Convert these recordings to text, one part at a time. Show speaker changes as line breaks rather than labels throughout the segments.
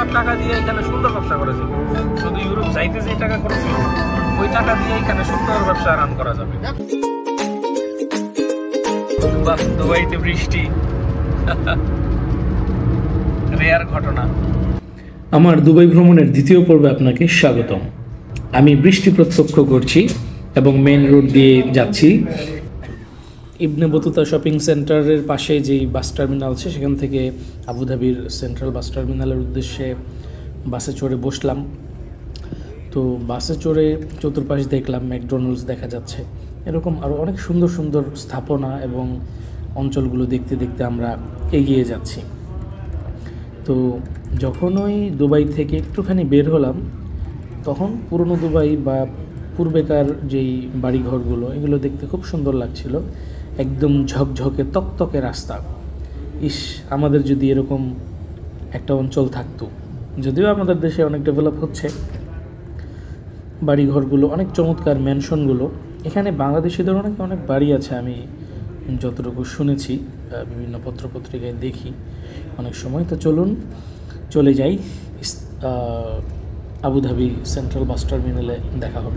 টাকা দিয়ে এখানে সুন্দর ব্যবসা করা যাবে। শুধু ইউরোপ যাইতে যে টাকা খরচ হবে ওই টাকা দিয়ে এখানে সুন্দর ব্যবসা রান করা যাবে। দুবাইতে বৃষ্টি রেয়ার ঘটনা।
আমার দুবাই ভ্রমণের দ্বিতীয় পর্বে আপনাকে স্বাগতম। আমি বৃষ্টি প্রত্যক্ষ করছি এবং মেইন রোড দিয়ে যাচ্ছি। ইবনে বতুতা শপিং সেন্টারের পাশে যেই বাস টার্মিনাল আছে সেখান থেকে আবুধাবির সেন্ট্রাল বাস টার্মিনালের উদ্দেশ্যে বাসে চড়ে বসলাম। তো বাসে চড়ে চতুর্পাশ দেখলাম, ম্যাকডোনাল্ডস দেখা যাচ্ছে, এরকম আরও অনেক সুন্দর সুন্দর স্থাপনা এবং অঞ্চলগুলো দেখতে দেখতে আমরা এগিয়ে যাচ্ছি। তো যখন ওই দুবাই থেকে একটুখানি বের হলাম তখন পুরনো দুবাই বা পূর্বেকার যেই বাড়িঘরগুলো এগুলো দেখতে খুব সুন্দর লাগছিল, একদম ঝকঝকে তকতকে রাস্তা। ইস, আমাদের যদি এরকম একটা অঞ্চল থাকতো। যদিও আমাদের দেশে অনেক ডেভেলপ হচ্ছে, বাড়িঘরগুলো অনেক চমৎকার, ম্যানশনগুলো। এখানে বাংলাদেশিদেরও নাকি অনেক বাড়ি আছে, আমি যতটুকু শুনেছি, বিভিন্ন পত্রপত্রিকায় দেখি অনেক সময়। তো চলুন চলে যাই, আবুধাবি সেন্ট্রাল বাস টার্মিনালে দেখা হবে।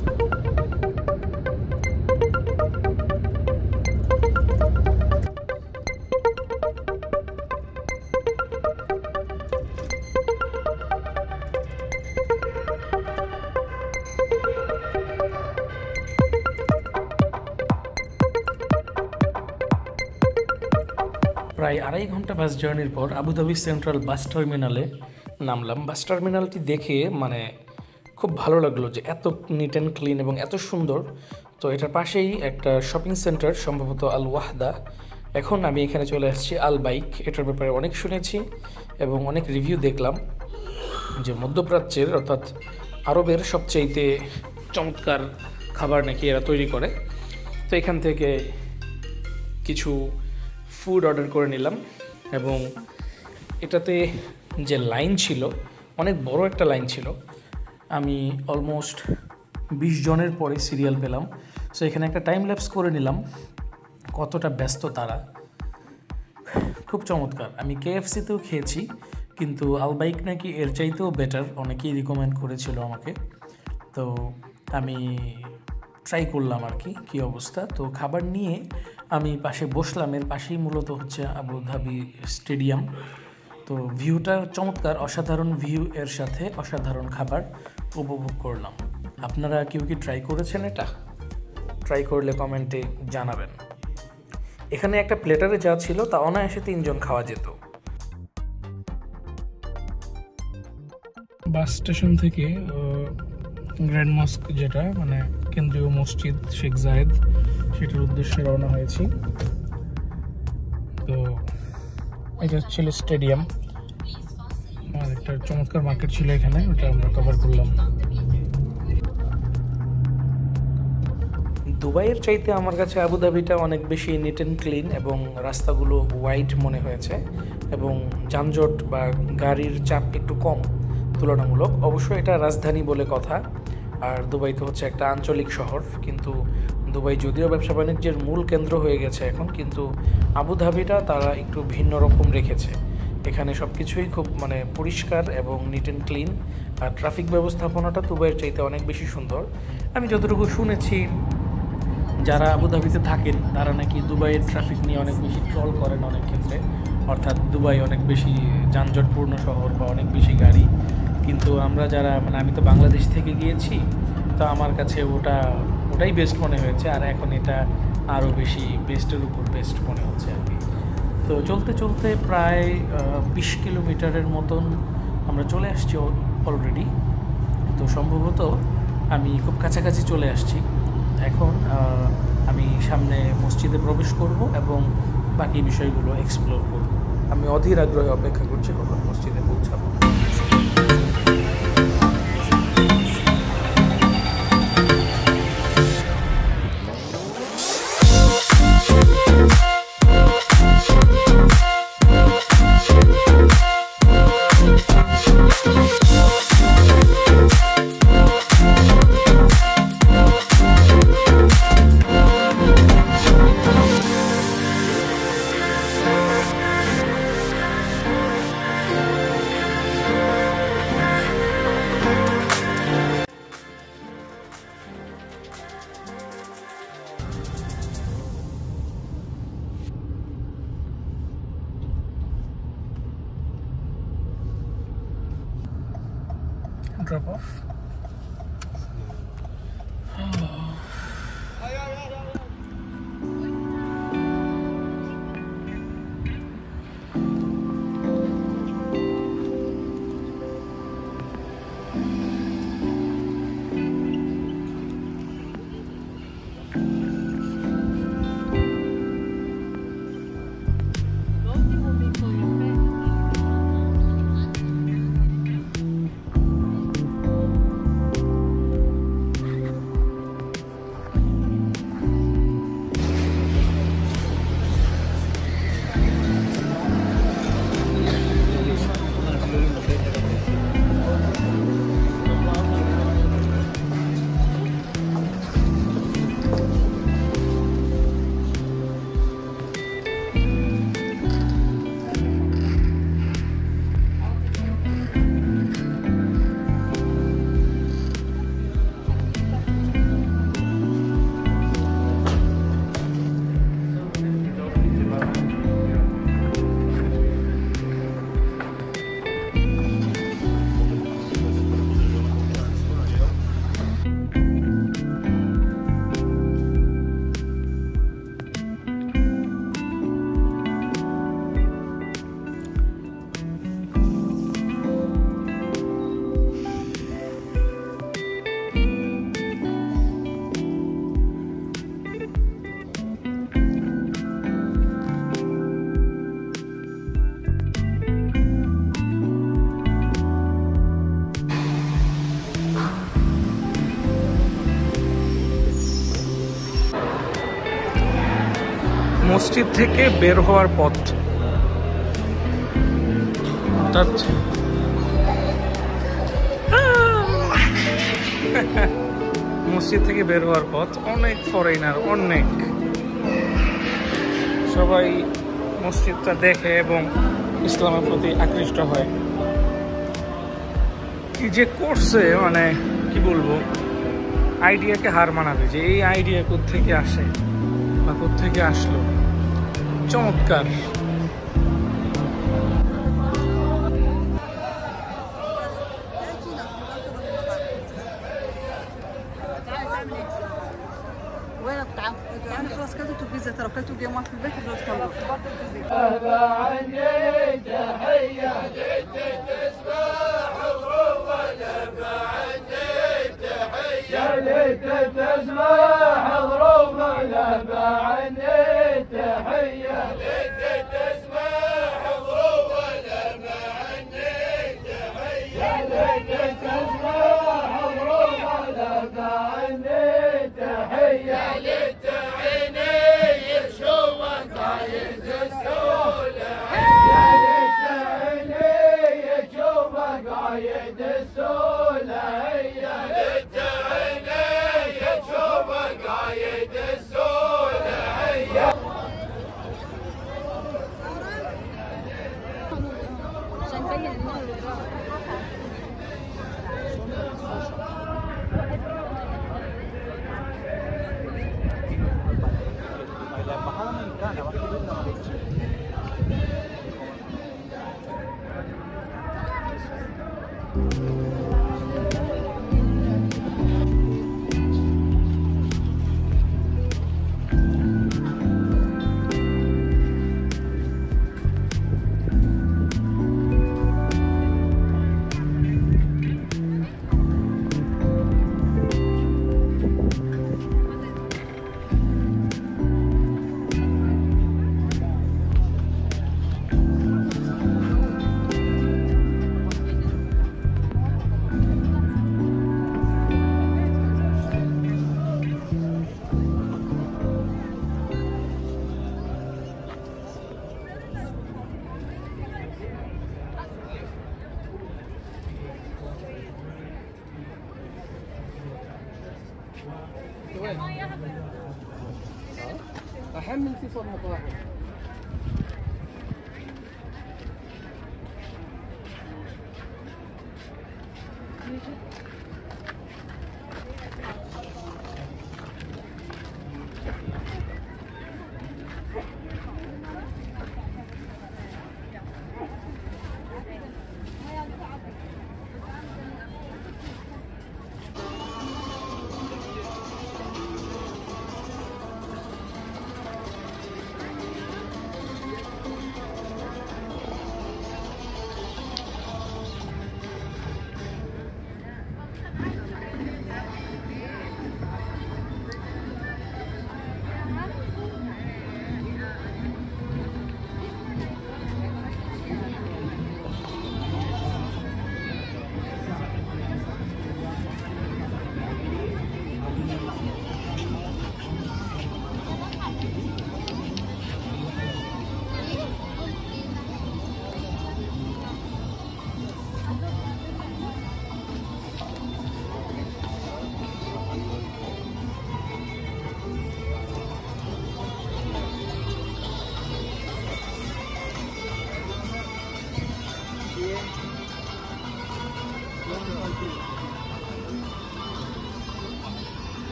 প্রায় 2.5 ঘন্টা বাস জার্নির পর আবুধাবি সেন্ট্রাল বাস টার্মিনালে নামলাম। বাস টার্মিনালটি দেখে মানে খুব ভালো লাগলো যে এত নিট অ্যান্ড ক্লিন এবং এত সুন্দর। তো এটার পাশেই একটা শপিং সেন্টার, সম্ভবত আল ওয়াহদা। এখন আমি এখানে চলে আসছি আল বাইক। এটার ব্যাপারে অনেক শুনেছি এবং অনেক রিভিউ দেখলাম যে মধ্যপ্রাচ্যের অর্থাৎ আরবের সবচেয়েতে চমৎকার খাবার নাকি এরা তৈরি করে। তো এখান থেকে কিছু ফুড অর্ডার করে নিলাম এবং এটাতে যে লাইন ছিল, অনেক বড় একটা লাইন ছিল। আমি অলমোস্ট 20 জনের পরে সিরিয়াল পেলাম। সো এখানে একটা টাইম ল্যাপস করে নিলাম কতটা ব্যস্ত তারা। খুব চমৎকার। আমি KFC-তেও খেয়েছি, কিন্তু আলবাইক নাকি এর চাইতেও বেটার, অনেকেই রিকমেন্ড করেছিল আমাকে। তো আমি ট্রাই করলাম আর কি কী অবস্থা। তো খাবার নিয়ে আমি পাশে বসলাম। এর পাশেই মূলত হচ্ছে আবুধাবি স্টেডিয়াম। তো ভিউটা চমৎকার, অসাধারণ ভিউ, এর সাথে অসাধারণ খাবার উপভোগ করলাম। আপনারা কেউ কি ট্রাই করেছেন এটা? ট্রাই করলে কমেন্টে জানাবেন। এখানে একটা প্লেটারে যা ছিল তা অনায়াসে 3 জন খাওয়া যেত। বাস স্টেশন থেকে গ্র্যান্ড মস্ক, যেটা মানে কেন্দ্রীয় মসজিদ শেখ জায়েদ, সেটার উদ্দেশ্যে রওনা হয়েছি। তো এটা ছিল স্টেডিয়াম। আর একটা চমৎকার মার্কেট ছিল এখানে, ওটা আমরা কভার করলাম। দুবাইয়ের চাইতে আমার কাছে আবুধাবিটা অনেক বেশি নিট অ্যান্ড ক্লিন এবং রাস্তাগুলো ওয়াইড মনে হয়েছে এবং যানজট বা গাড়ির চাপ একটু কম তুলনামূলক। অবশ্য এটা রাজধানী বলে কথা, আর দুবাই তো হচ্ছে একটা আঞ্চলিক শহর। কিন্তু দুবাই যদিও ব্যবসা বাণিজ্যের মূল কেন্দ্র হয়ে গেছে এখন, কিন্তু আবুধাবিটা তারা একটু ভিন্ন রকম রেখেছে। এখানে সব কিছুই খুব মানে পরিষ্কার এবং নিট অ্যান্ড ক্লিন, আর ট্রাফিক ব্যবস্থাপনাটা দুবাইয়ের চাইতে অনেক বেশি সুন্দর। আমি যতটুকু শুনেছি, যারা আবুধাবিতে থাকেন তারা নাকি দুবাইয়ের ট্রাফিক নিয়ে অনেক বেশি ট্রল করেন অনেক ক্ষেত্রে, অর্থাৎ দুবাই অনেক বেশি যানজটপূর্ণ শহর বা অনেক বেশি গাড়ি। কিন্তু আমরা যারা মানে আমি তো বাংলাদেশ থেকে গিয়েছি, তো আমার কাছে ওটাই বেস্ট মনে হয়েছে। আর এখন এটা আরও বেশি বেস্টের উপর বেস্ট মনে হচ্ছে আর কি। তো চলতে চলতে প্রায় 20 কিলোমিটারের মতন আমরা চলে আসছি অলরেডি। তো সম্ভবত আমি খুব কাছাকাছি চলে আসছি। এখন আমি সামনে মসজিদে প্রবেশ করব এবং বাকি বিষয়গুলো এক্সপ্লোর করব। আমি অধীর আগ্রহে অপেক্ষা করছি কখন মসজিদে পৌঁছাবো। drop off. মসজিদ থেকে বের হওয়ার পথ, মসজিদ থেকে বের হওয়ার পথ অনেক ফরেনার, অনেক সবাই মসজিদটা দেখে এবং ইসলামের প্রতি আকৃষ্ট হয়। কি যে করছে, মানে কি বলবো, আইডিয়াকে হার মানাবে যে এই আইডিয়া কোত্থেকে আসে বা কোত্থেকে আসলো। চমৎকার।
يعني خلاص كلتوا البيتزا، ترى كلتوا اليوم في البيت ولا تخلوا.
يا ليت تسمع ظروف لهبة عني تحية، يا ليت تسمع ظروف لهبة عني تحية، يا ليت تسمع ظروف لهبة عني تحية، يا ليت عيني يشوفك قايد السولة، يا ليت عيني يشوفك قايد السولة، يا ليت عيني يشوفك قايد السولة.
عشان نبين النور اللي
احمل في فرن واحد.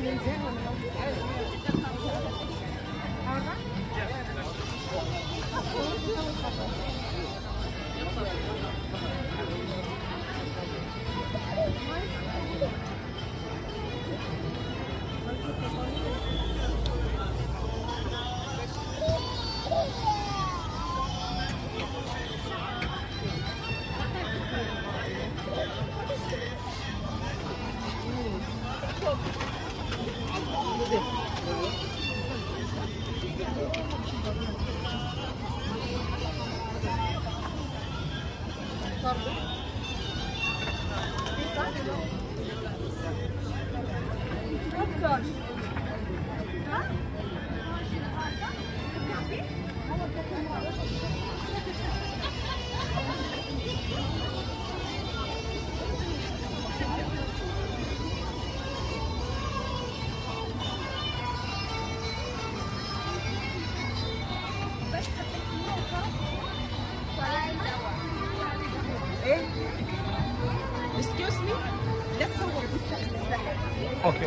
Excuse me? Let's go.
ওকে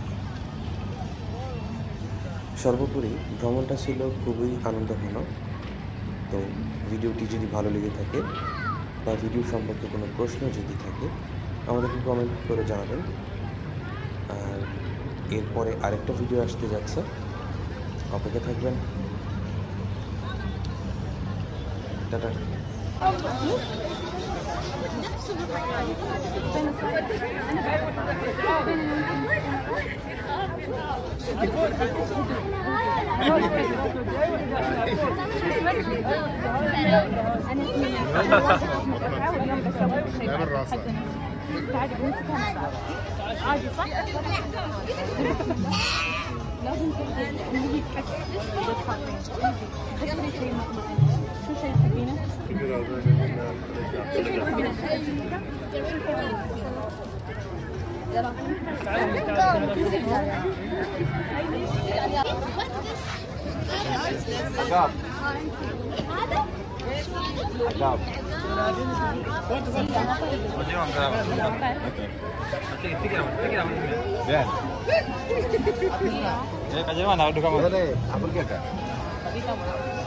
সর্বোপরি ভ্রমণটা ছিল খুবই আনন্দঘন। তো ভিডিওটি যদি ভালো লেগে থাকে বা ভিডিও সম্পর্কে কোনো প্রশ্ন যদি থাকে আমাদেরকে কমেন্ট করে জানাবেন। আর এরপরে আরেকটা ভিডিও আসতে যাচ্ছে, অপেক্ষা থাকবেন। Tata.
عادي صح؟ لازم شو شيء تحبينه؟
Bien. Mana? Udah kamu? Ada. Apa dia kan?